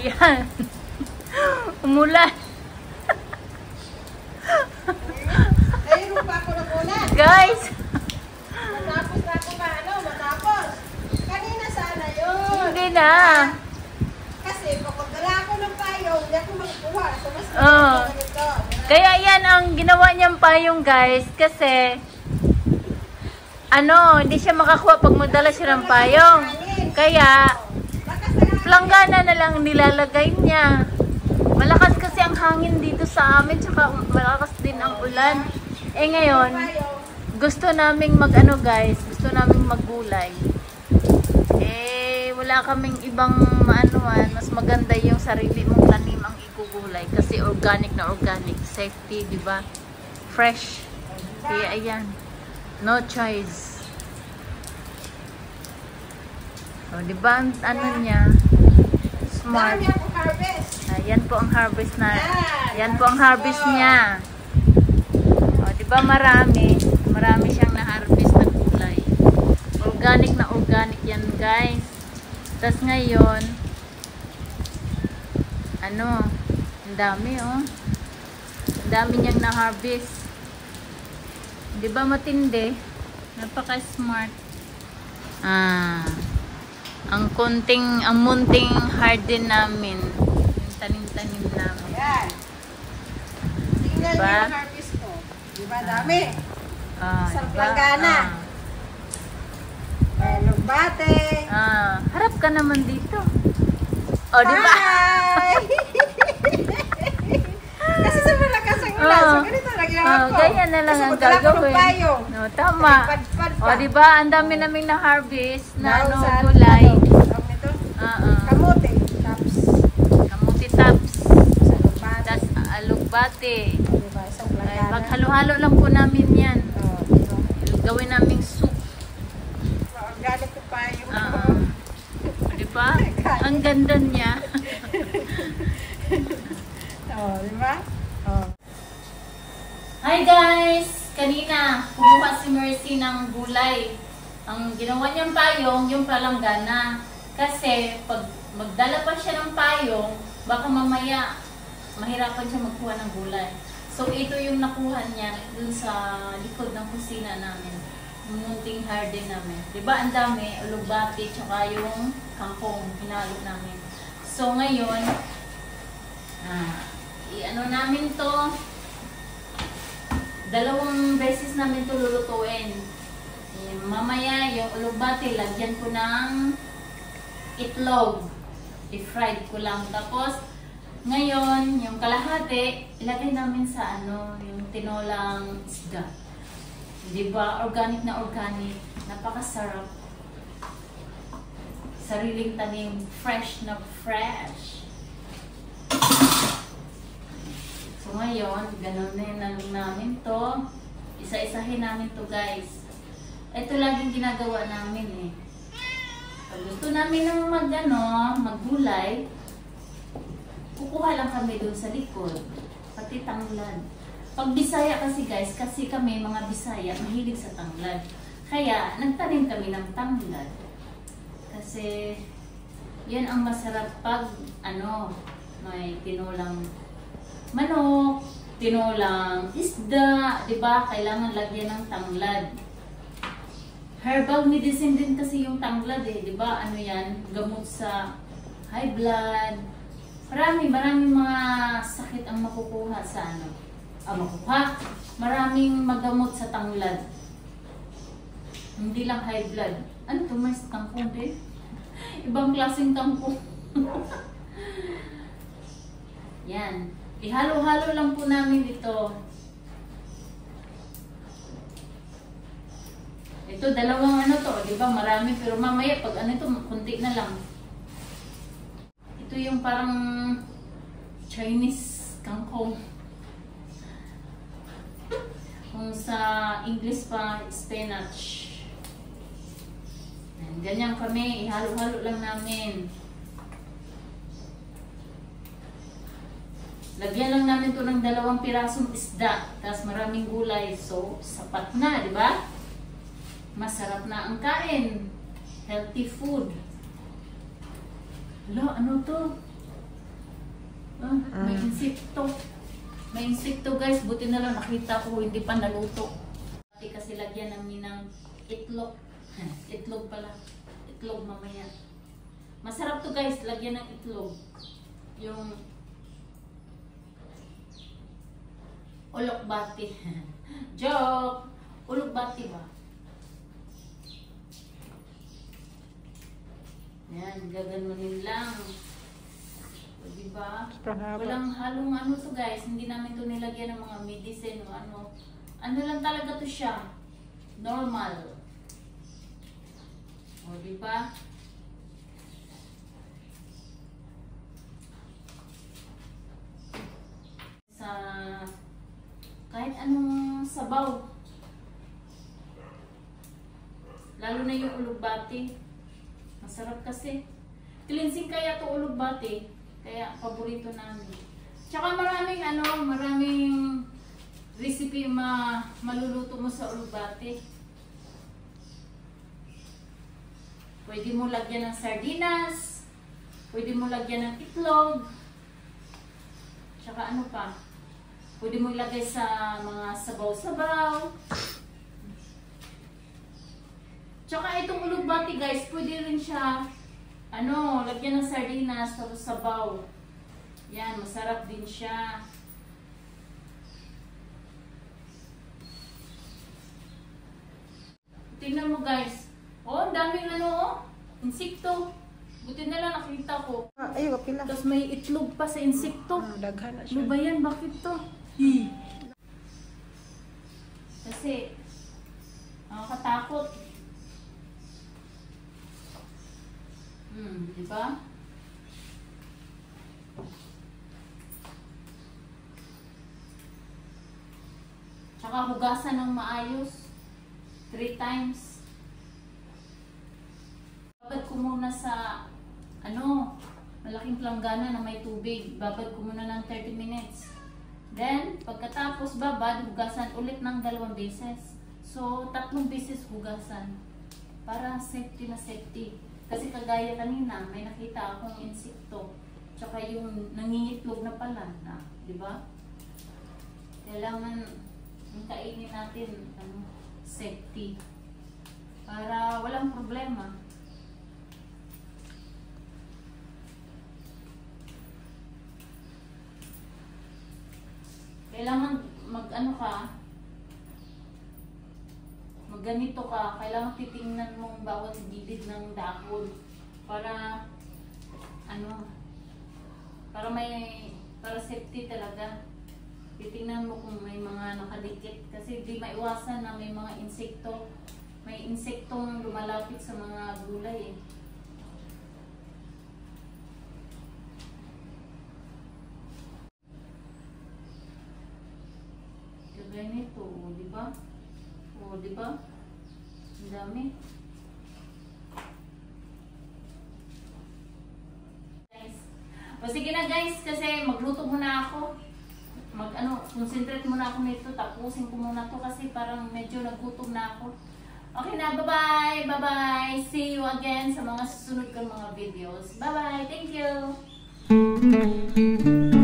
Ayan. Umulan. Ayun pa ako nagulat. Guys. Matapos na ako ba? Ano? Matapos. Kanina sana yun. Hindi na. Kasi kapag dala ako ng payong, hindi ako magkuha. So, mas Oo. ito. Kaya yan ang ginawa niyang payong guys. Kasi, hindi siya makakuha pag magdala siya ng payong. Kaya, planggana na lang nilalagay niya. Malakas kasi ang hangin dito sa amin, tsaka malakas din ang ulan. Eh ngayon, gusto naming guys, gusto naming maggulay. Eh, wala kaming ibang maanuan, mas maganda yung sarili mong tanim ang igugulay. Kasi organic na organic, safety, di ba? Fresh. Kaya ayan, no choice. O, di ba ano niya? Smart. Ayan po ang harvest na. Yan po ang harvest niya. O, di ba marami siyang na-harvest na gulay. Organic na organic yan, guys. Tas ngayon, ang dami, oh. Ang dami niyang na-harvest. Di ba matindi? Napaka-smart. Ang munting harden namin. Yung tanim-tanim namin. Ayan. Tingnan niyo yung harvest ko. Diba dami? Isang planggana. Lugbate. Harap ka naman dito. O, diba? Hi! Kasi sa malakas ang ulan. So, ganito nagyarap ko. Ganyan na lang ang gagawin. No, tama. O, diba? Ang dami naming na-harvest na gulay. Kamote. Tops. Kamote tops. Tas alugbate. Diba? Isang planggana. Maghalo-halo lang po namin yan. Gawin naming soup. Organic ko pa yung... Diba? Ang ganda niya. Diba? Hi guys! Kanina, kumuha si Mercy ng gulay. Ang ginawa niyang payong, yung palanggana. Kasi, pag magdala pa siya ng payong, baka mamaya mahirapan siya magkuha ng gulay. So, ito yung nakuha niya dun sa likod ng kusina namin. Yung munting garden namin. Diba, ang dami, ulugbati, tsaka yung kangkong, hinalo namin. So, ngayon, namin to, 2 beses namin to lulutuin. Mamaya, yung ulugbati, lagyan ko ng itlog. I-fried ko lang. Tapos, ngayon, yung kalahati, ilagay namin sa yung tinolang isda. Diba? Organic na organic. Napakasarap. Sariling tanim. Fresh na fresh. So, ngayon, ganun na namin to. Isa-isahin namin to, guys. Ito laging ginagawa namin, Pag gusto namin ng maggulay, kukuha lang kami doon sa likod. Pati tanglad. Pag Bisaya kasi guys, kasi kami mga Bisaya, mahilig sa tanglad. Kaya, nagtanim kami ng tanglad. Kasi, yan ang masarap pag, may tinolang manok, tinolang isda, diba? Kailangan lagyan ng tanglad. Herbal medicine din kasi yung tanglad diba? Yan? Gamot sa high blood. Maraming mga sakit ang makukuha sa maraming magamot sa tanglad. Hindi lang high blood. Ano to? May kangkong din? Ibang klaseng kangkong. Yan. Ihalo-halo lang po namin ito. Ito, 2 to, di ba? Marami, pero mamaya pag ito, kunti na lang. Ito yung parang Chinese kangkong. Kung sa English pa, spinach. Ganyan kami, ihalo-halo lang namin. Lagyan lang namin to ng 2 pirasong isda, tapos maraming gulay. So, sapat na, di ba? Masarap na ang kain. Healthy food. Hala, ano to? May insekto. May insekto guys. Buti na lang nakita ko hindi pa naluto. Kasi lagyan namin ng itlog. Itlog pala. Itlog mamaya. Masarap to guys. Lagyan ng itlog. Yung ulokbati. Joke! Ulokbati ba? Yan, gaganunin lang. O, diba? Walang halong ano to guys. Hindi namin to nilagyan ng mga medicine o ano. Ano lang talaga to siya. Normal. O, diba? Sa kahit anong sabaw. Lalo na yung ulugbati. Masarap kasi. Cleansing kaya to ulugbati. Kaya paborito namin. Tsaka maraming recipe maluluto mo sa ulugbati. Pwede mo lagyan ng sardinas. Pwede mo lagyan ng itlog. Tsaka ano pa? Pwede mo ilagay sa mga sabaw-sabaw. Tsaka itong ulugbati guys, pwede rin siya lagyan ng sardinas tapos sabaw. Yan, masarap din siya. Tingnan mo guys. Oh, ang daming insekto. Buti na lang nakita ko. Ay, okay lang. Tapos may itlog pa sa insekto. Daghan na Ano siya. ba yan? Bakit to? Kasi, nakakatakot. Diba? Tsaka hugasan ng maayos. 3 times. Babad ko muna sa malaking planggana na may tubig. Babad ko muna ng 30 minutes. Then, pagkatapos babad, hugasan ulit ng 2 beses. So, 3 beses hugasan. Para safety na safety. Kasi kagaya kanina, may nakita akong insekto. Tsaka yung nangingitlog na pala. Di ba? Kailangan kainin natin safety. Para walang problema. Kailangan magganito ka, kailangan titingnan mong bawat gilid ng dahon para para safety talaga. Titingnan mo kung may mga nakadikit kasi di maiwasan na may mga insekto. May insektong lumalapit sa mga gulay eh. Kagaya nito, di ba? O, di ba? Ang dami. Guys. O, sige na guys, kasi magluto muna ako. Concentrate muna ako nito. Tapusin ko muna to kasi parang medyo nagutom na ako. Okay na, bye-bye! Bye-bye! See you again sa mga susunod kong mga videos. Bye-bye! Thank you!